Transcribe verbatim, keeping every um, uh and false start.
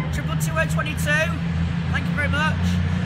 triple two oh twenty-two. Thank you very much.